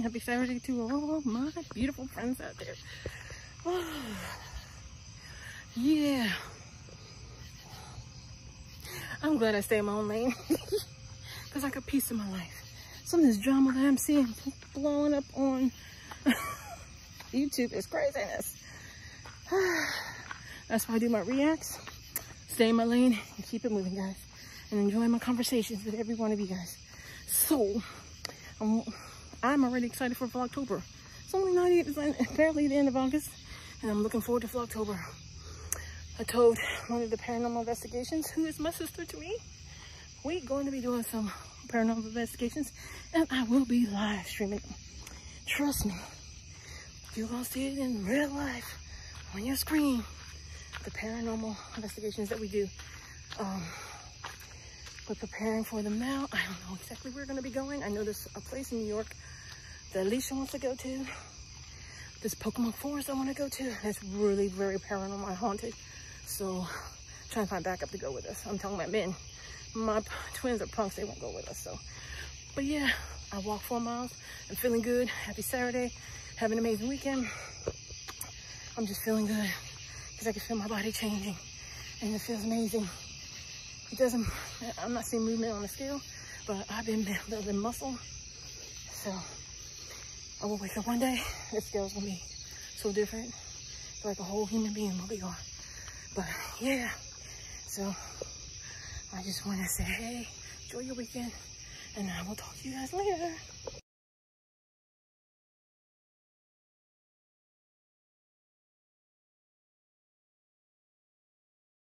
happy Saturday to all my beautiful friends out there. Oh, yeah. I'm glad I stay in my own lane because I got peace in my life. Some of this drama that I'm seeing blowing up on YouTube is craziness. That's why I do my reacts. Stay in my lane and keep it moving, guys. And enjoy my conversations with every one of you guys. So, I'm already excited for Vlogtober. It's only barely the end of August, and I'm looking forward to Vlogtober. I told one of the paranormal investigations, who is my sister to me, we're going to be doing some paranormal investigations, and I will be live streaming. Trust me, you're going to see it in real life on your screen. The paranormal investigations that we do. We're preparing for them now. I don't know exactly where we're going to be going. I know there's a place in New York that Alicia wants to go to. This Pokemon forest I want to go to. It's really very paranormal and haunted. So, trying to find backup to go with us. I'm telling my men. My twins are punks. They won't go with us. So, but yeah, I walked 4 miles. I'm feeling good. Happy Saturday. Have an amazing weekend. I'm just feeling good because I can feel my body changing. And it feels amazing. It doesn't, I'm not seeing movement on the scale, but I've been building muscle. So I will wake up one day, the scale's gonna be so different. Like a whole human being will be on. But yeah, so I just want to say, hey, enjoy your weekend, and I will talk to you guys later.